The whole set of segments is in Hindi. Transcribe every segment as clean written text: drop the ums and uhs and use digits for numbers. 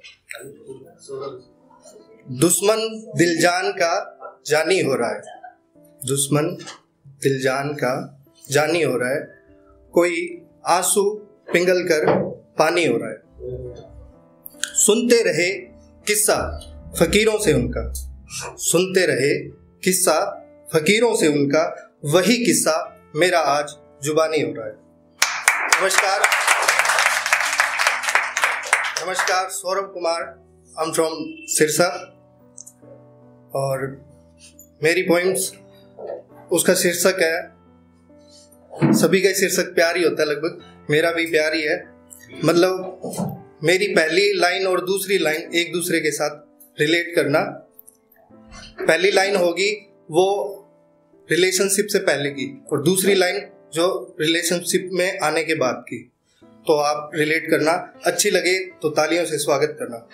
दुश्मन दिलजान का जानी हो रहा है, दुश्मन दिलजान का जानी हो रहा है, कोई आंसू पिघल कर पानी हो रहा है। सुनते रहे किस्सा फकीरों से उनका, सुनते रहे किस्सा फकीरों से उनका, वही किस्सा मेरा आज जुबानी हो रहा है। नमस्कार, नमस्कार, Saurabh Kumar, I am from Sirsa. और मेरी पोइम्स, उसका शीर्षक है, सभी का शीर्षक प्यार ही होता है लगभग, मेरा भी प्यार ही है। मतलब मेरी पहली लाइन और दूसरी लाइन एक दूसरे के साथ रिलेट करना। पहली लाइन होगी वो रिलेशनशिप से पहले की, और दूसरी लाइन जो रिलेशनशिप में आने के बाद की। तो आप रिलेट करना, अच्छी लगे तो तालियों से स्वागत करना।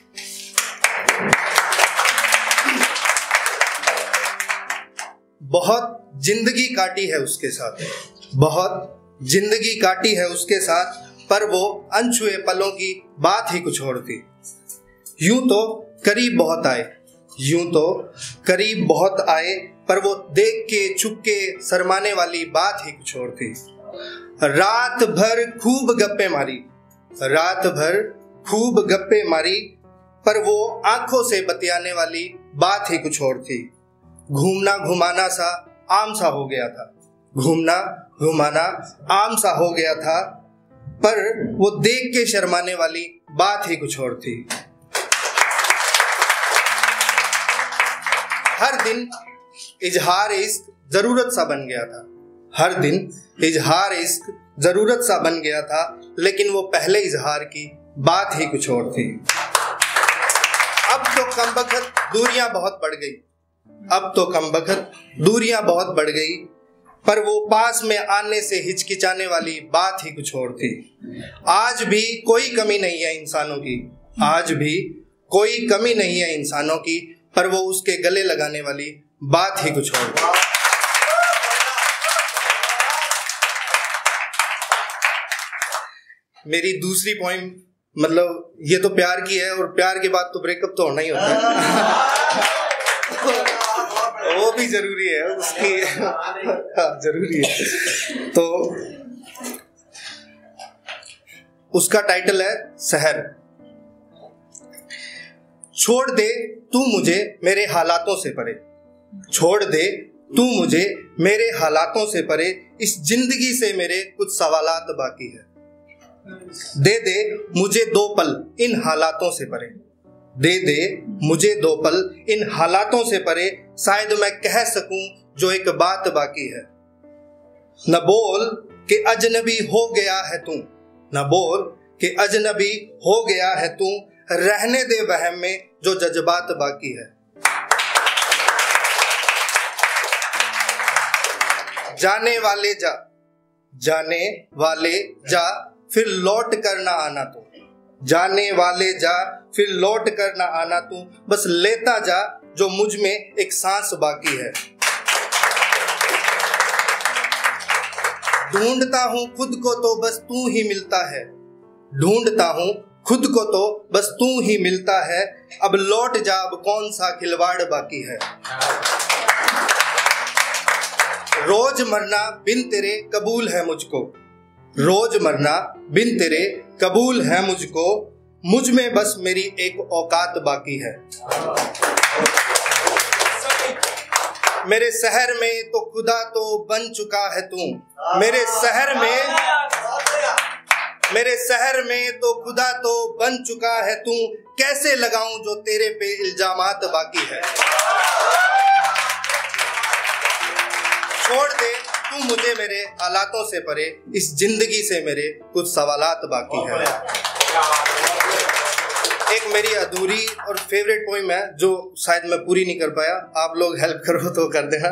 बहुत जिंदगी काटी है उसके साथ, बहुत जिंदगी काटी है उसके साथ, पर वो अनछुए पलों की बात ही कुछ और थी। यूं तो करीब बहुत आए, यूं तो करीब बहुत आए, पर वो देख के छुप के शर्माने वाली बात ही कुछ और थी। रात भर खूब गप्पे मारी, रात भर खूब गप्पे मारी, पर वो आंखों से बतियाने वाली बात ही कुछ और थी। घूमना घुमाना सा आम सा हो गया था, घूमना घुमाना आम सा हो गया था, पर वो देख के शर्माने वाली बात ही कुछ और थी। हर दिन इजहार इश्क जरूरत सा बन गया था, हर दिन इजहार इश्क जरूरत सा बन गया था, लेकिन वो पहले इजहार की बात ही कुछ और थी। अब तो कमबख्त दूरियां बहुत बढ़ गई, अब तो कमबख्त दूरियां बहुत बढ़ गई, पर वो पास में आने से हिचकिचाने वाली बात ही कुछ और थी। आज भी कोई कमी नहीं है इंसानों की, आज भी कोई कमी नहीं है इंसानों की, पर वो उसके गले लगाने वाली बात ही कुछ और थी। मेरी दूसरी पॉइंट, मतलब ये तो प्यार की है, और प्यार के बाद तो ब्रेकअप तो होना ही होता है। वो भी जरूरी है उसकी, जरूरी है। तो उसका टाइटल है शहर। छोड़ दे तू मुझे मेरे हालातों से परे, छोड़ दे तू मुझे मेरे हालातों से परे, इस जिंदगी से मेरे कुछ सवालात बाकी है। दे दे मुझे दो पल इन हालातों से परे, दे दे मुझे दो पल इन हालातों से परे, शायद मैं कह सकूं जो एक बात बाकी है। न बोल कि अजनबी हो गया है तू, न बोल कि अजनबी हो गया है तू, रहने दे वहम में जो जज्बात बाकी है। जाने वाले जा, जाने वाले जा, फिर लौट कर ना आना तू, जाने वाले जा, फिर लौट कर ना आना तू, बस लेता जा जो मुझ में एक सांस बाकी है। ढूंढता हूं खुद को तो बस तू ही मिलता है, ढूंढता हूं खुद को तो बस तू ही मिलता है, अब लौट जा, अब कौन सा खिलवाड़ बाकी है। रोज मरना बिन तेरे कबूल है मुझको, रोज मरना बिन तेरे कबूल है मुझको, मुझ में बस मेरी एक औकात बाकी है। मेरे शहर में तो खुदा तो बन चुका है तू, मेरे शहर में, मेरे शहर में तो खुदा तो बन चुका है तू, कैसे लगाऊं जो तेरे पे इल्जामात बाकी है। छोड़ दे तू मुझे मेरे हालातों से परे, इस जिंदगी से मेरे कुछ सवालात बाकी है। एक मेरी अधूरी और फेवरेट पोइम है जो शायद मैं पूरी नहीं कर पाया, आप लोग हेल्प करो तो कर देना।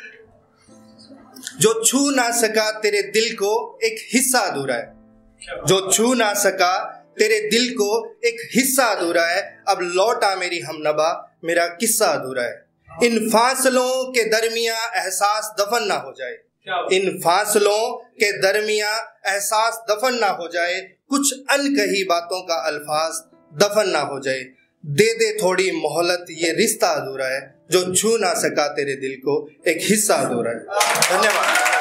जो छू ना सका तेरे दिल को एक हिस्सा अधूरा है, जो छू ना सका तेरे दिल को एक हिस्सा अधूरा है, अब लौटा मेरी हमनवा मेरा किस्सा अधूरा है। इन फासलों के दरमिया एहसास दफन ना हो जाए, इन फासलों के दरमिया एहसास दफन ना हो जाए, कुछ अनकही बातों का अल्फाज दफन ना हो जाए। दे दे थोड़ी मोहलत, ये रिश्ता अधूरा है, जो छू ना सका तेरे दिल को एक हिस्सा अधूरा है। धन्यवाद।